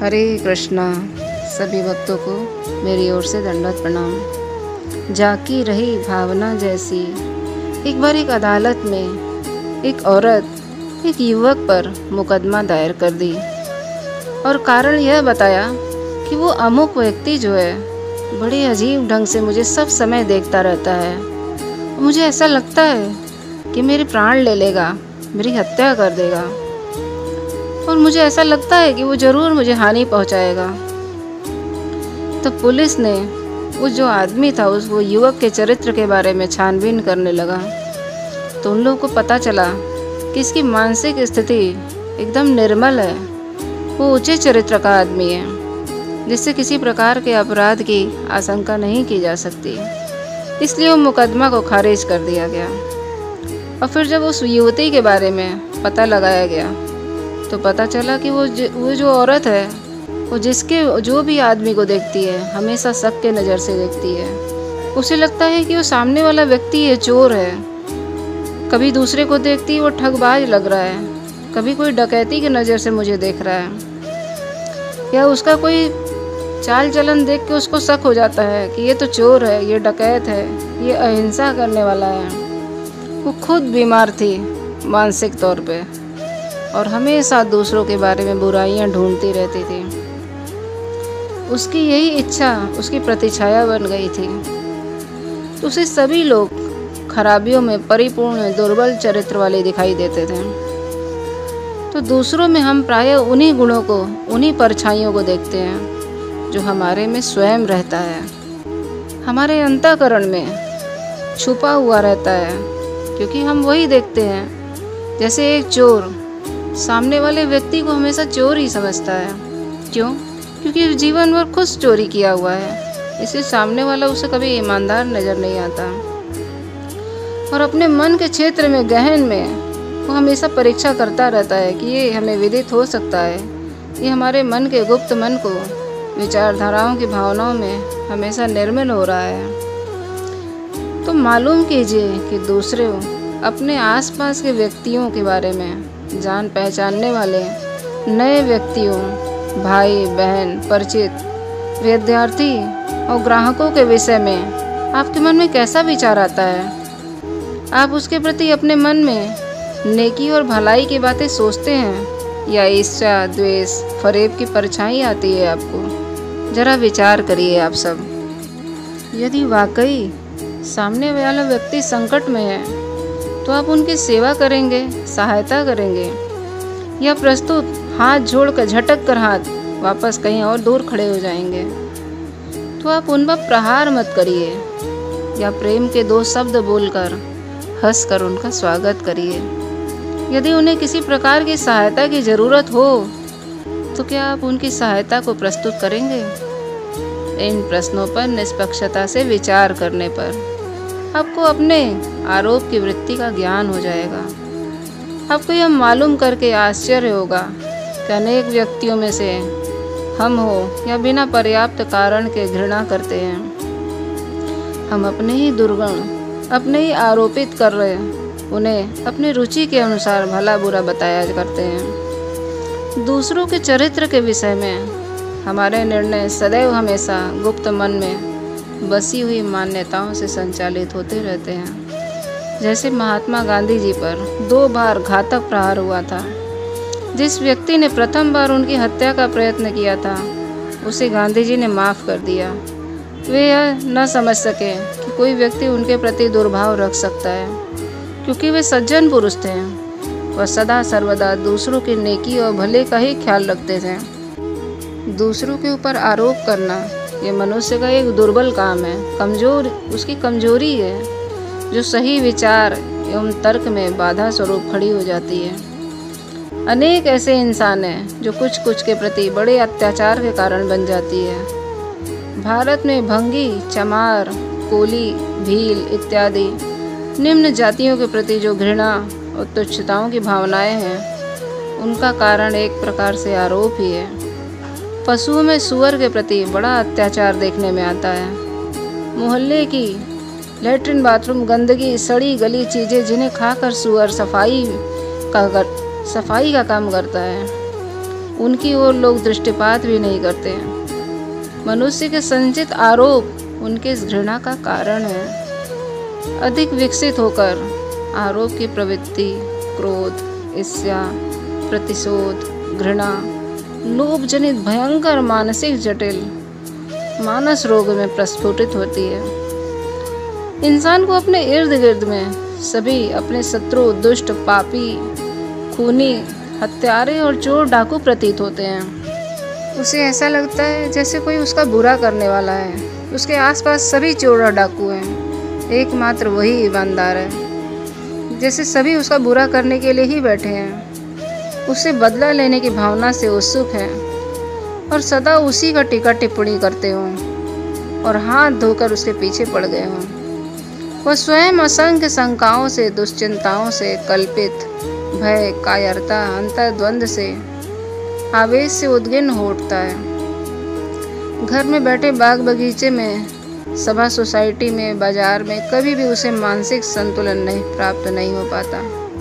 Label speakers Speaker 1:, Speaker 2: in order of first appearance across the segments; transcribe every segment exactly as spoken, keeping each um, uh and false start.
Speaker 1: हरे कृष्णा। सभी भक्तों को मेरी ओर से दंडवत प्रणाम। जाकी रही भावना जैसी। एक बार एक अदालत में एक औरत एक युवक पर मुकदमा दायर कर दी और कारण यह बताया कि वो अमुक व्यक्ति जो है बड़े अजीब ढंग से मुझे सब समय देखता रहता है। मुझे ऐसा लगता है कि मेरे प्राण ले लेगा, मेरी हत्या कर देगा और मुझे ऐसा लगता है कि वो ज़रूर मुझे हानि पहुंचाएगा। तो पुलिस ने उस जो आदमी था उस वो युवक के चरित्र के बारे में छानबीन करने लगा तो उन लोगों को पता चला कि इसकी मानसिक स्थिति एकदम निर्मल है। वो ऊंचे चरित्र का आदमी है जिससे किसी प्रकार के अपराध की आशंका नहीं की जा सकती, इसलिए वो मुकदमा को खारिज कर दिया गया। और फिर जब उस युवती के बारे में पता लगाया गया तो पता चला कि वो ज, वो जो औरत है वो जिसके जो भी आदमी को देखती है हमेशा शक के नज़र से देखती है। उसे लगता है कि वो सामने वाला व्यक्ति है, चोर है। कभी दूसरे को देखती है वो ठगबाज लग रहा है, कभी कोई डकैती की नज़र से मुझे देख रहा है, या उसका कोई चाल चलन देख के उसको शक हो जाता है कि ये तो चोर है, ये डकैत है, ये अहिंसा करने वाला है। वो खुद बीमार थी मानसिक तौर पे और हमेशा दूसरों के बारे में बुराइयां ढूंढती रहती थी। उसकी यही इच्छा उसकी प्रतिछाया बन गई थी। तो उसे सभी लोग खराबियों में परिपूर्ण दुर्बल चरित्र वाले दिखाई देते थे। तो दूसरों में हम प्रायः उन्हीं गुणों को, उन्हीं परछाइयों को देखते हैं जो हमारे में स्वयं रहता है, हमारे अंतःकरण में छुपा हुआ रहता है, क्योंकि हम वही देखते हैं। जैसे एक चोर सामने वाले व्यक्ति को हमेशा चोर ही समझता है। क्यों? क्योंकि जीवन भर खुद चोरी किया हुआ है, इसलिए सामने वाला उसे कभी ईमानदार नज़र नहीं आता। और अपने मन के क्षेत्र में गहन में वो हमेशा परीक्षा करता रहता है कि ये हमें विदित हो सकता है, ये हमारे मन के गुप्त मन को विचारधाराओं की भावनाओं में हमेशा निर्मल हो रहा है। तो मालूम कीजिए कि दूसरे अपने आसपास के व्यक्तियों के बारे में जान पहचानने वाले नए व्यक्तियों, भाई बहन, परिचित, विद्यार्थी और ग्राहकों के विषय में आपके मन में कैसा विचार आता है? आप उसके प्रति अपने मन में नेकी और भलाई की बातें सोचते हैं या ईर्ष्या, द्वेष, फरेब की परछाई आती है आपको? जरा विचार करिए आप सब। यदि वाकई सामने वाला व्यक्ति संकट में है तो आप उनकी सेवा करेंगे, सहायता करेंगे, या प्रस्तुत हाथ जोड़कर झटक कर हाथ वापस कहीं और दूर खड़े हो जाएंगे? तो आप उन पर प्रहार मत करिए या प्रेम के दो शब्द बोलकर हंसकर उनका स्वागत करिए। यदि उन्हें किसी प्रकार की सहायता की ज़रूरत हो तो क्या आप उनकी सहायता को प्रस्तुत करेंगे? इन प्रश्नों पर निष्पक्षता से विचार करने पर आपको अपने आरोप की वृत्ति का ज्ञान हो जाएगा। आपको यह मालूम करके आश्चर्य होगा कि अनेक व्यक्तियों में से हम हो या बिना पर्याप्त कारण के घृणा करते हैं। हम अपने ही दुर्गुण अपने ही आरोपित कर रहे हैं, उन्हें अपनी रुचि के अनुसार भला बुरा बताया करते हैं। दूसरों के चरित्र के विषय में हमारे निर्णय सदैव हमेशा गुप्त मन में बसी हुई मान्यताओं से संचालित होते रहते हैं। जैसे महात्मा गांधी जी पर दो बार घातक प्रहार हुआ था। जिस व्यक्ति ने प्रथम बार उनकी हत्या का प्रयत्न किया था उसे गांधी जी ने माफ़ कर दिया। वे यह न समझ सके कि कोई व्यक्ति उनके प्रति दुर्भाव रख सकता है, क्योंकि वे सज्जन पुरुष थे। वह सदा सर्वदा दूसरों की नेकी और भले का ही ख्याल रखते थे। दूसरों के ऊपर आरोप करना ये मनुष्य का एक दुर्बल काम है, कमज़ोर उसकी कमजोरी है जो सही विचार एवं तर्क में बाधा स्वरूप खड़ी हो जाती है। अनेक ऐसे इंसान हैं जो कुछ कुछ के प्रति बड़े अत्याचार के कारण बन जाती है। भारत में भंगी, चमार, कोली, भील इत्यादि निम्न जातियों के प्रति जो घृणा और तुच्छताओं की भावनाएं हैं उनका कारण एक प्रकार से आरोप ही है। पशुओं में सुअर के प्रति बड़ा अत्याचार देखने में आता है। मोहल्ले की लैट्रिन, बाथरूम, गंदगी, सड़ी गली चीज़ें जिन्हें खाकर सुअर सफाई का कर, सफाई का काम करता है। उनकी ओर लोग दृष्टिपात भी नहीं करते हैं। मनुष्य के संचित आरोप उनके इस घृणा का कारण है। अधिक विकसित होकर आरोप की प्रवृत्ति क्रोध, ईर्ष्या, प्रतिशोध, घृणा, लोभ जनित भयंकर मानसिक जटिल मानस रोग में प्रस्फुटित होती है। इंसान को अपने इर्द गिर्द में सभी अपने शत्रु, दुष्ट, पापी, खूनी, हत्यारे और चोर डाकू प्रतीत होते हैं। उसे ऐसा लगता है जैसे कोई उसका बुरा करने वाला है। उसके आसपास सभी चोर और डाकू हैं, एकमात्र वही ईमानदार है। जैसे सभी उसका बुरा करने के लिए ही बैठे हैं, उससे बदला लेने की भावना से उत्सुक हैं और सदा उसी का टीका टिप्पणी करते हों और हाथ धोकर उसके पीछे पड़ गए हों। वह स्वयं असंख्य शंकाओं से, दुश्चिंताओं से कल्पित भय, कायरता, अंतर्द्वंद से, आवेश से उद्विग्न हो उठता है। घर में बैठे बाग बगीचे में, सभा सोसाइटी में, बाजार में कभी भी उसे मानसिक संतुलन नहीं प्राप्त नहीं हो पाता।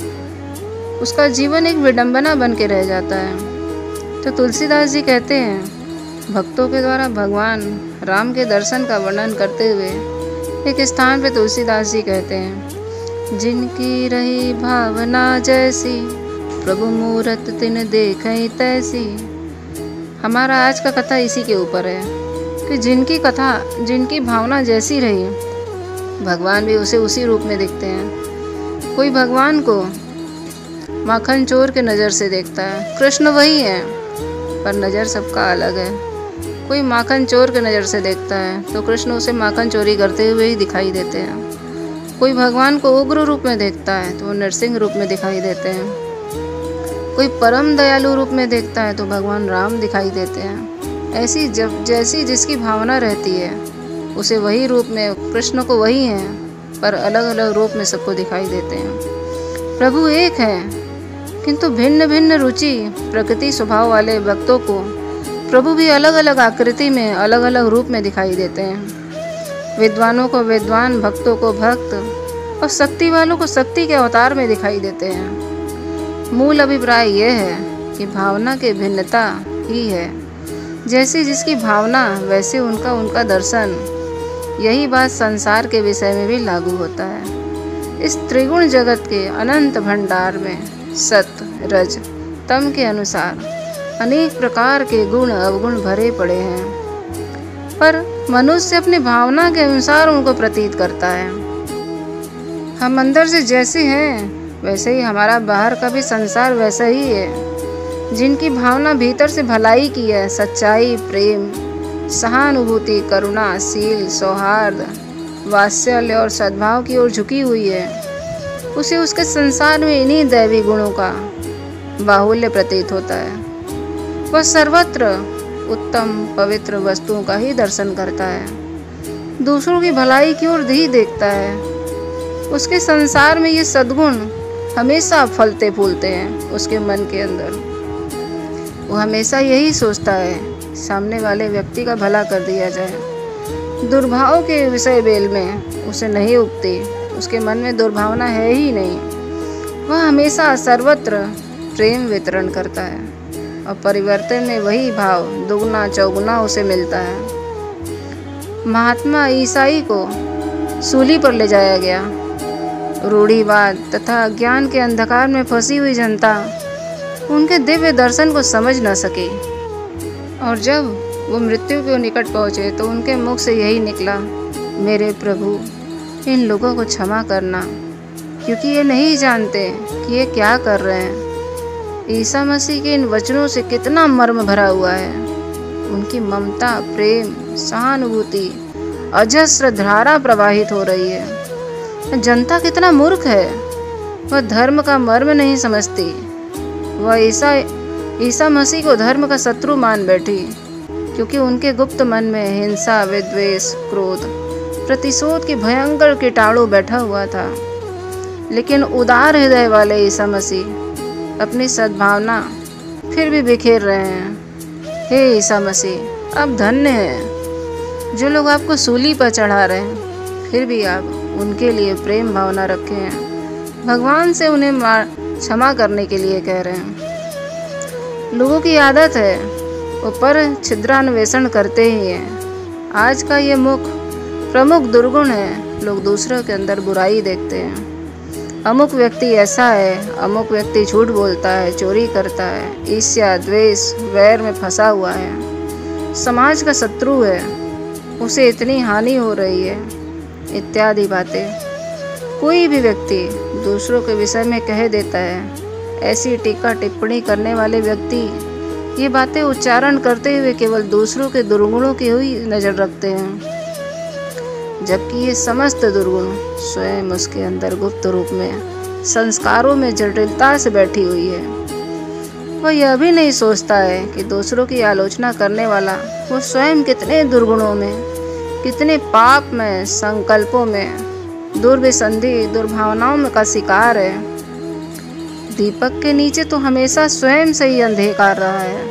Speaker 1: उसका जीवन एक विडंबना बन के रह जाता है। तो तुलसीदास जी कहते हैं, भक्तों के द्वारा भगवान राम के दर्शन का वर्णन करते हुए एक स्थान पे तुलसीदास जी कहते हैं, जिनकी रही भावना जैसी, प्रभु मूरत तिन देखई तैसी। हमारा आज का कथा इसी के ऊपर है कि जिनकी कथा जिनकी भावना जैसी रही, भगवान भी उसे उसी रूप में देखते हैं। कोई भगवान को माखन चोर के नज़र से देखता है, कृष्ण वही है पर नज़र सबका अलग है। कोई माखन चोर के नज़र से देखता है तो कृष्ण उसे माखन चोरी करते हुए ही दिखाई देते हैं। कोई भगवान को उग्र रूप में देखता है तो वो नरसिंह रूप में दिखाई देते हैं। कोई परम दयालु रूप में देखता है तो भगवान राम दिखाई देते हैं। ऐसी जब जैसी जिसकी भावना रहती है उसे वही रूप में, कृष्ण को वही हैं पर अलग अलग रूप में सबको दिखाई देते हैं। प्रभु एक है किंतु भिन्न भिन्न रुचि प्रकृति स्वभाव वाले भक्तों को प्रभु भी अलग अलग आकृति में, अलग अलग रूप में दिखाई देते हैं। विद्वानों को विद्वान, भक्तों को भक्त और शक्ति वालों को शक्ति के अवतार में दिखाई देते हैं। मूल अभिप्राय यह है कि भावना की भिन्नता ही है। जैसी जिसकी भावना वैसे उनका उनका दर्शन। यही बात संसार के विषय में भी लागू होता है। इस त्रिगुण जगत के अनंत भंडार में सत, रज, तम के अनुसार अनेक प्रकार के गुण अवगुण भरे पड़े हैं, पर मनुष्य अपनी भावना के अनुसार उनको प्रतीत करता है। हम अंदर से जैसे हैं वैसे ही हमारा बाहर का भी संसार वैसा ही है। जिनकी भावना भीतर से भलाई की है, सच्चाई, प्रेम, सहानुभूति, करुणा, शील, सौहार्द, वात्सल्य और सद्भाव की ओर झुकी हुई है, उसे उसके संसार में इन्हीं दैवी गुणों का बाहुल्य प्रतीत होता है। वह सर्वत्र उत्तम पवित्र वस्तुओं का ही दर्शन करता है, दूसरों की भलाई की ओर ही देखता है। उसके संसार में ये सद्गुण हमेशा फलते फूलते हैं। उसके मन के अंदर वो हमेशा यही सोचता है सामने वाले व्यक्ति का भला कर दिया जाए। दुर्भाव के विषय बेल में उसे नहीं उगती, उसके मन में दुर्भावना है ही नहीं। वह हमेशा सर्वत्र प्रेम वितरण करता है और परिवर्तन में वही भाव दुगना चौगुना उसे मिलता है। महात्मा ईसाई को सूली पर ले जाया गया। रूढ़िवाद तथा ज्ञान के अंधकार में फंसी हुई जनता उनके दिव्य दर्शन को समझ न सकी और जब वो मृत्यु के निकट पहुँचे तो उनके मुख से यही निकला, मेरे प्रभु इन लोगों को क्षमा करना, क्योंकि ये नहीं जानते कि ये क्या कर रहे हैं। ईसा मसीह के इन वचनों से कितना मर्म भरा हुआ है। उनकी ममता, प्रेम, सहानुभूति अजस्र धारा प्रवाहित हो रही है। जनता कितना मूर्ख है, वह धर्म का मर्म नहीं समझती। वह ईसा ईसा मसीह को धर्म का शत्रु मान बैठी, क्योंकि उनके गुप्त मन में हिंसा, विद्वेष, क्रोध, प्रतिशोध की भयंकर कीटाणु बैठा हुआ था। लेकिन उदार हृदय वाले ईसा मसीह अपनी सद्भावना फिर भी बिखेर रहे हैं। हे ईसा मसीह, आप धन्य हैं। जो लोग आपको सूली पर चढ़ा रहे हैं, फिर भी आप उनके लिए प्रेम भावना रखे हैं। भगवान से उन्हें क्षमा करने के लिए कह रहे हैं। लोगों की आदत है ऊपर छिद्रान्वेषण करते ही हैं। आज का ये मुख प्रमुख दुर्गुण है, लोग दूसरों के अंदर बुराई देखते हैं। अमुक व्यक्ति ऐसा है, अमुक व्यक्ति झूठ बोलता है, चोरी करता है, ईर्ष्या द्वेष वैर में फंसा हुआ है, समाज का शत्रु है, उसे इतनी हानि हो रही है, इत्यादि बातें कोई भी व्यक्ति दूसरों के विषय में कह देता है। ऐसी टीका टिप्पणी करने वाले व्यक्ति ये बातें उच्चारण करते हुए केवल दूसरों के दुर्गुणों की ही नज़र रखते हैं, जबकि ये समस्त दुर्गुण स्वयं उसके अंदर गुप्त रूप में संस्कारों में जटिलता से बैठी हुई है। वह यह भी नहीं सोचता है कि दूसरों की आलोचना करने वाला वो स्वयं कितने दुर्गुणों में, कितने पाप में, संकल्पों में, दुर्विसंधि दुर्भावनाओं में का शिकार है। दीपक के नीचे तो हमेशा स्वयं से ही अंधकार रहा है।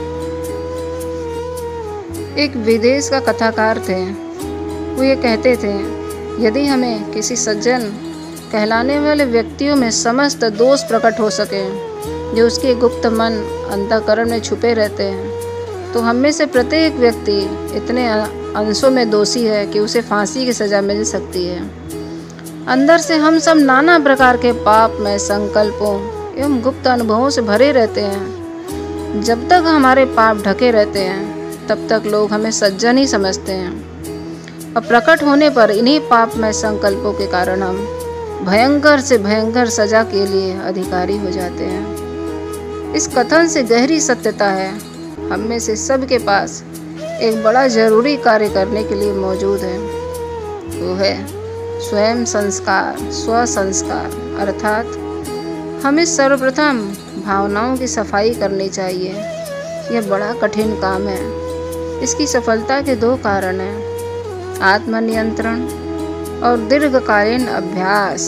Speaker 1: एक विदेश का कथाकार थे, वो ये कहते थे, यदि हमें किसी सज्जन कहलाने वाले व्यक्तियों में समस्त दोष प्रकट हो सके जो उसके गुप्त मन अंतःकरण में छुपे रहते हैं, तो हम में से प्रत्येक व्यक्ति इतने अंशों में दोषी है कि उसे फांसी की सज़ा मिल सकती है। अंदर से हम सब नाना प्रकार के पाप में, संकल्पों एवं गुप्त अनुभवों से भरे रहते हैं। जब तक हमारे पाप ढके रहते हैं तब तक लोग हमें सज्जन ही समझते हैं, और प्रकट होने पर इन्हीं पाप में संकल्पों के कारण हम भयंकर से भयंकर सजा के लिए अधिकारी हो जाते हैं। इस कथन से गहरी सत्यता है, हम में से सबके पास एक बड़ा जरूरी कार्य करने के लिए मौजूद है, वो है स्वयं संस्कार, स्व संस्कार। अर्थात हमें सर्वप्रथम भावनाओं की सफाई करनी चाहिए। यह बड़ा कठिन काम है। इसकी सफलता के दो कारण हैं, आत्मनियंत्रण और दीर्घकालीन अभ्यास।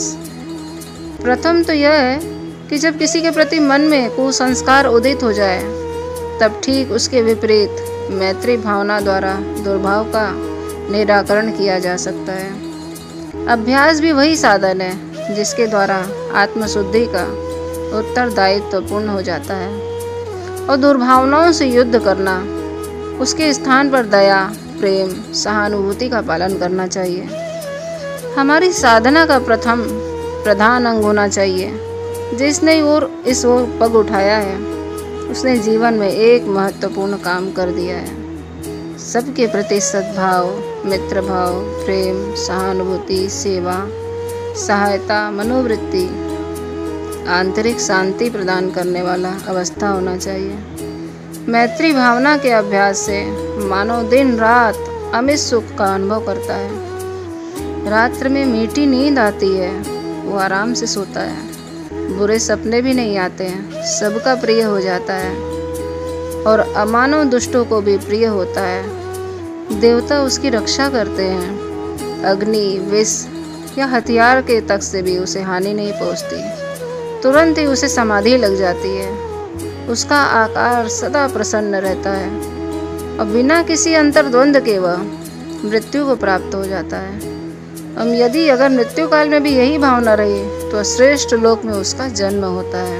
Speaker 1: प्रथम तो यह है कि जब किसी के प्रति मन में कुसंस्कार उदित हो जाए, तब ठीक उसके विपरीत मैत्री भावना द्वारा दुर्भाव का निराकरण किया जा सकता है। अभ्यास भी वही साधन है जिसके द्वारा आत्मशुद्धि का उत्तरदायित्व पूर्ण हो जाता है, और दुर्भावनाओं से युद्ध करना, उसके स्थान पर दया, प्रेम, सहानुभूति का पालन करना चाहिए। हमारी साधना का प्रथम प्रधान अंग होना चाहिए। जिसने और इस ओर पग उठाया है उसने जीवन में एक महत्वपूर्ण काम कर दिया है। सबके प्रति सद्भाव, मित्र भाव, प्रेम, सहानुभूति, सेवा, सहायता, मनोवृत्ति, आंतरिक शांति प्रदान करने वाला अवस्था होना चाहिए। मैत्री भावना के अभ्यास से मानव दिन रात अमित सुख का अनुभव करता है। रात्र में मीठी नींद आती है, वो आराम से सोता है, बुरे सपने भी नहीं आते हैं, सबका प्रिय हो जाता है और अमानव दुष्टों को भी प्रिय होता है। देवता उसकी रक्षा करते हैं, अग्नि, विष या हथियार के तक से भी उसे हानि नहीं पहुंचती। तुरंत ही उसे समाधि लग जाती है। उसका आकार सदा प्रसन्न रहता है और बिना किसी अंतर्द्वंद के वह मृत्यु को प्राप्त हो जाता है। हम यदि अगर मृत्यु काल में भी यही भावना रही तो श्रेष्ठ लोक में उसका जन्म होता है।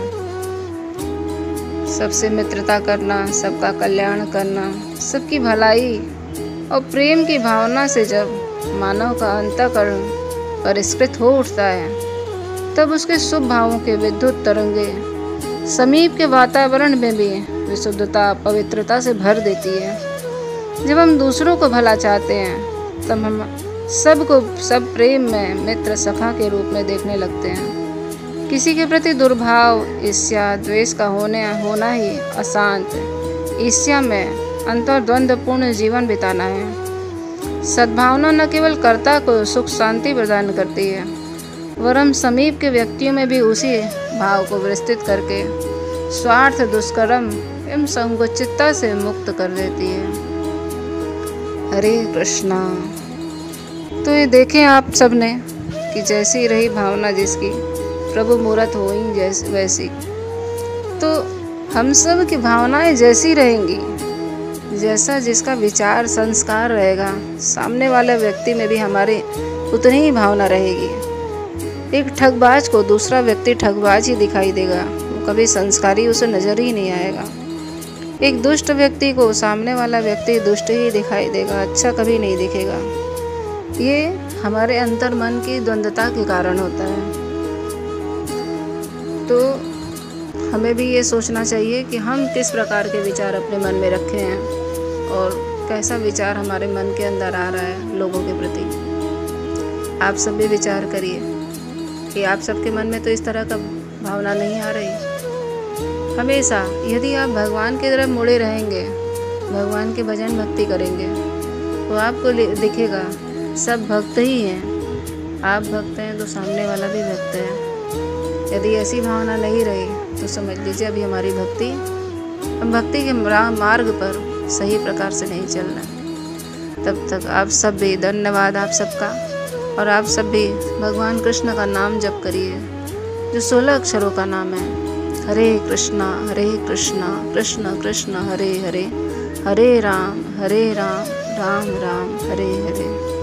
Speaker 1: सबसे मित्रता करना, सबका कल्याण करना, सबकी भलाई और प्रेम की भावना से जब मानव का अंतःकरण परिष्कृत हो उठता है, तब उसके शुभ भावों के विद्युत तरंगे समीप के वातावरण में भी विशुद्धता, पवित्रता से भर देती है। जब हम दूसरों को भला चाहते हैं तब हम सबको सब प्रेम में मित्र, सखा के रूप में देखने लगते हैं। किसी के प्रति दुर्भाव, ईर्ष्या, द्वेष का होने होना ही अशांत, ईर्ष्या में अंतर्द्वंदपूर्ण जीवन बिताना है। सद्भावना न केवल कर्ता को सुख शांति प्रदान करती है, वरम समीप के व्यक्तियों में भी उसी भाव को विस्तृत करके स्वार्थ, दुष्कर्म एवं संकुचितता से मुक्त कर देती है। हरे कृष्णा। तो ये देखें आप सब ने कि जैसी रही भावना जिसकी, प्रभु मूरत हो ही जैसी वैसी। तो हम सब की भावनाएं जैसी रहेंगी, जैसा जिसका विचार संस्कार रहेगा, सामने वाले व्यक्ति में भी हमारी उतनी ही भावना रहेगी। एक ठगबाज को दूसरा व्यक्ति ठगबाज ही दिखाई देगा, वो कभी संस्कारी उसे नज़र ही नहीं आएगा। एक दुष्ट व्यक्ति को सामने वाला व्यक्ति दुष्ट ही दिखाई देगा, अच्छा कभी नहीं दिखेगा। ये हमारे अंतर मन की द्वंद्वता के कारण होता है। तो हमें भी ये सोचना चाहिए कि हम किस प्रकार के विचार अपने मन में रखे हैं और कैसा विचार हमारे मन के अंदर आ रहा है लोगों के प्रति। आप सब भी विचार करिए कि आप सबके मन में तो इस तरह का भावना नहीं आ रही। हमेशा यदि आप भगवान की तरफ मुड़े रहेंगे, भगवान के भजन भक्ति करेंगे, तो आपको दिखेगा सब भक्त ही हैं। आप भक्त हैं तो सामने वाला भी भक्त है। यदि ऐसी भावना नहीं रही तो समझ लीजिए अभी हमारी भक्ति हम भक्ति के मार्ग पर सही प्रकार से नहीं चल रहे। तब तक आप सब भी, धन्यवाद आप सबका। और आप सब भी भगवान कृष्ण का नाम जप करिए, जो सोलह अक्षरों का नाम है। हरे कृष्णा हरे कृष्णा कृष्ण कृष्ण हरे हरे, हरे राम हरे राम राम राम हरे हरे।